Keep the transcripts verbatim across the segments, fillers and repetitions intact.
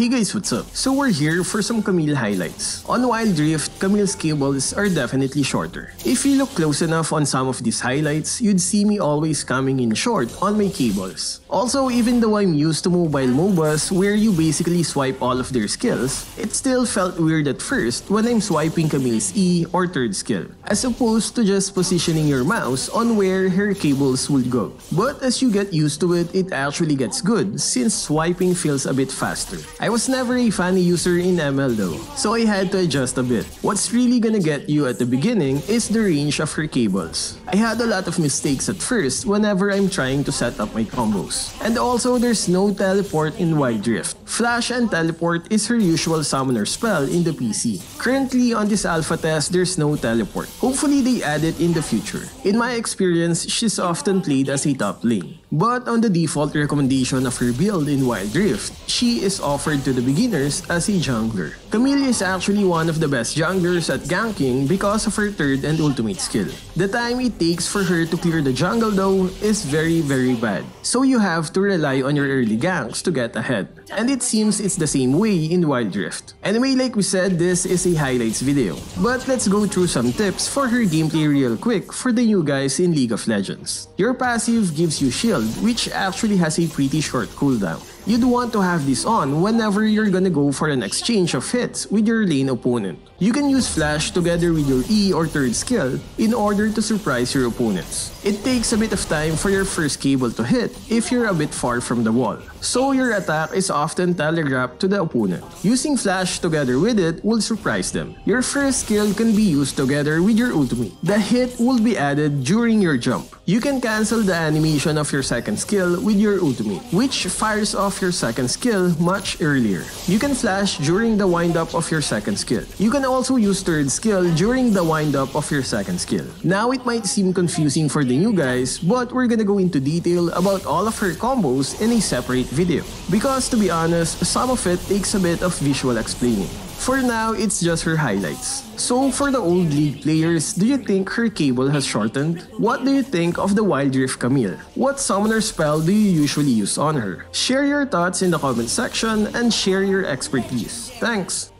Hey guys, what's up? So we're here for some Camille highlights. On Wild Rift, Camille's cables are definitely shorter. If you look close enough on some of these highlights, you'd see me always coming in short on my cables. Also, even though I'm used to mobile MOBAs where you basically swipe all of their skills, it still felt weird at first when I'm swiping Camille's E or third skill, as opposed to just positioning your mouse on where her cables would go. But as you get used to it, it actually gets good since swiping feels a bit faster. I was never a funny user in M L though, so I had to adjust a bit. What's really gonna get you at the beginning is the range of her cables. I had a lot of mistakes at first whenever I'm trying to set up my combos. And also, there's no teleport in Wild Rift. Flash and teleport is her usual summoner spell in the P C. Currently on this alpha test, there's no teleport. Hopefully they add it in the future. In my experience, she's often played as a top lane. But on the default recommendation of her build in Wild Rift, she is offered to the beginners as a jungler. Camille is actually one of the best junglers at ganking because of her third and ultimate skill. The time it takes for her to clear the jungle though is very very bad. So you have to rely on your early ganks to get ahead. And it seems it's the same way in Wild Rift. Anyway, like we said, this is a highlights video. But let's go through some tips for her gameplay real quick for the new guys in League of Legends. Your passive gives you shield, which actually has a pretty short cooldown. You'd want to have this on whenever you're gonna go for an exchange of hits with your lane opponent. You can use flash together with your E or third skill in order to surprise your opponents. It takes a bit of time for your first cable to hit if you're a bit far from the wall, so your attack is often telegraphed to the opponent. Using flash together with it will surprise them. Your first skill can be used together with your ultimate. The hit will be added during your jump. You can cancel the animation of your second skill with your ultimate, which fires off your second skill much earlier. You can flash during the wind-up of your second skill. You can also use third skill during the wind-up of your second skill. Now it might seem confusing for the new guys, but we're gonna go into detail about all of her combos in a separate video. Because to be honest, some of it takes a bit of visual explaining. For now, it's just her highlights. So for the old League players, do you think her cable has shortened? What do you think of the Wild Rift Camille? What summoner spell do you usually use on her? Share your thoughts in the comment section and share your expertise. Thanks!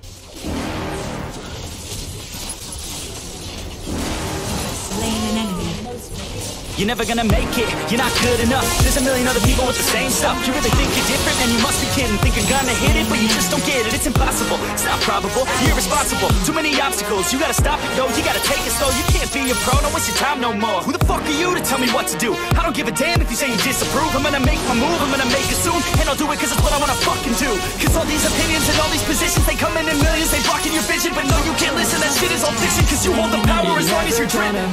You're never gonna make it, you're not good enough. There's a million other people with the same stuff. You really think you're different, man, you must be kidding. Think you're gonna hit it, but you just don't get it. It's impossible, it's not probable, you're irresponsible. Too many obstacles, you gotta stop it, yo. You gotta take it slow, you can't be a pro. Don't waste your time no more. Who the fuck are you to tell me what to do? I don't give a damn if you say you disapprove. I'm gonna make my move, I'm gonna make it soon. And I'll do it cause it's what I wanna fucking do. Cause all these opinions and all these positions, they come in in millions. They blocking your vision, but no, you can't listen. That shit is all fiction, cause you hold the power as long as you're dreaming.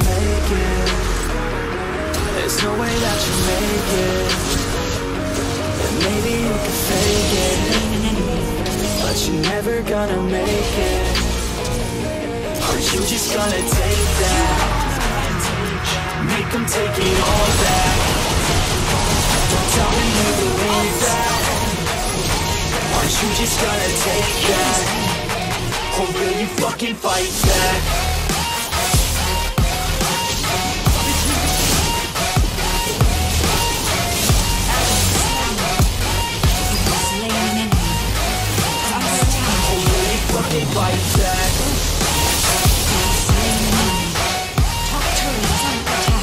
There's no way that you make it. And maybe you can fake it, but you're never gonna make it. Are you just gonna take that? Make them take it all back. Don't tell me you believe that. Are you just gonna take that? Or will you fucking fight back? Fight back. Top turret is under attack.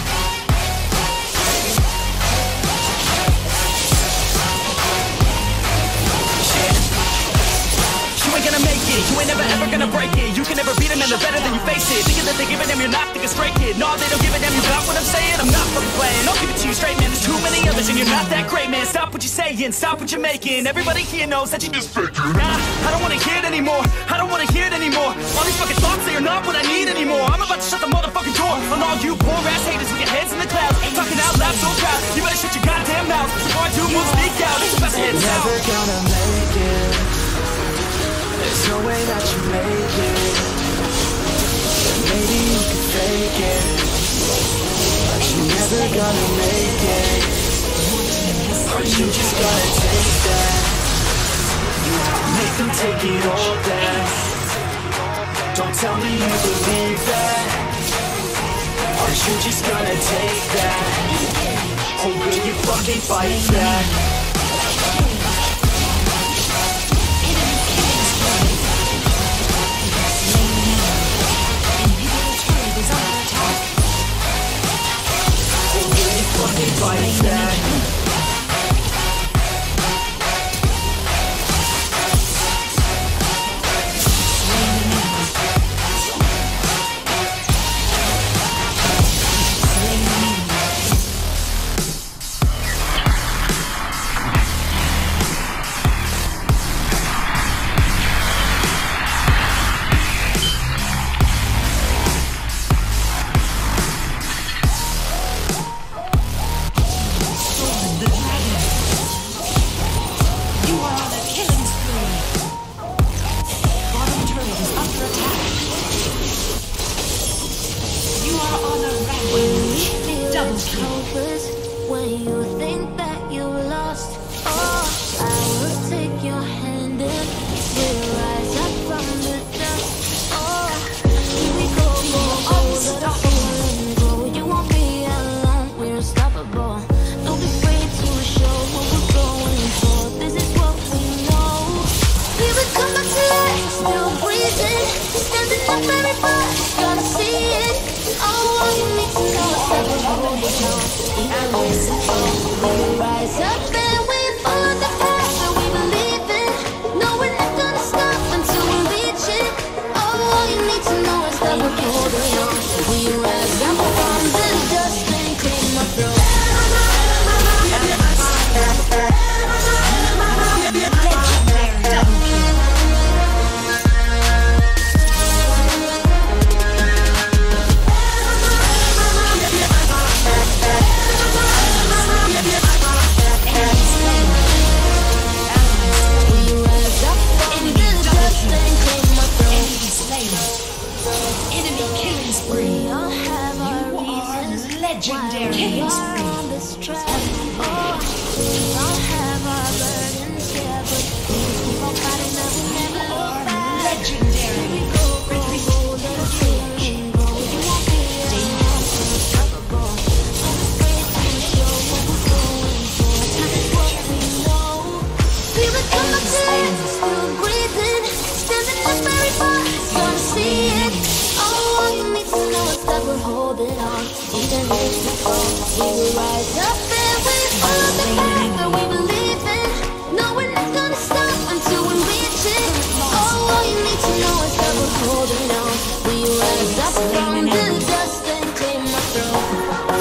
You ain't gonna make it, you ain't never ever gonna break it. You can never beat them and they're better than you face it. Thinking that they give a damn, you're not thinking straight, kid. No, they don't give a damn, you got what I'm saying. I'm not fucking playing, I'll give it to you straight, man. There's too many others and you're not that great, man. Stop what you're saying, stop what you're making. Everybody here knows that you just fake it. Nah, I don't wanna hear it anymore, I don't wanna hear it anymore. All these fucking thoughts, they are not what I need anymore. I'm about to shut the motherfucking door on all you poor ass haters with your heads in the clouds. Talking out loud so proud, you better shut your goddamn mouth. Before I do move, speak out, it's about to head south. Never gonna make it. There's no way that you make it. And maybe you can fake it, but you're never gonna make it. Are you just gonna take that? Make them take it all back. Don't tell me you believe that. Are you just gonna take that? Or will you fucking fight back? We will rise up and we follow the path that we believe in. No, we're not gonna stop until we reach it. Oh, all you need to know is that we're holding on. We rise up from the dust and claim our throne.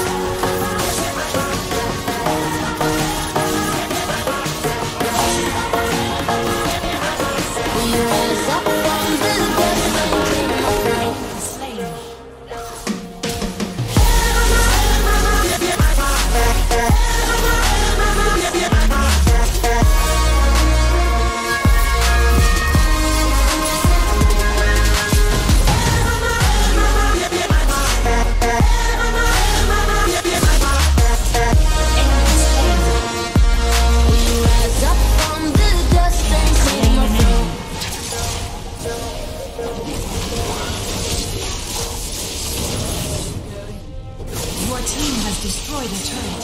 Your team has destroyed a turret.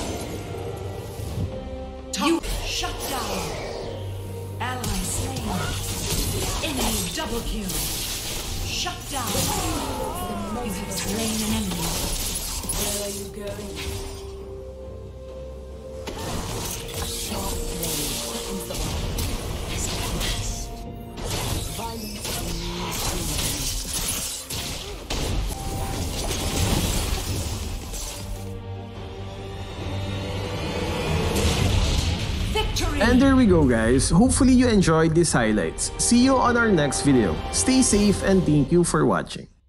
You shut down. Ally slain. Enemy double kill. Shut down. You have slain an enemy. Where are you going? A sharp blade quickens the body. Violence and And there we go, guys. Hopefully you enjoyed these highlights. See you on our next video. Stay safe and thank you for watching.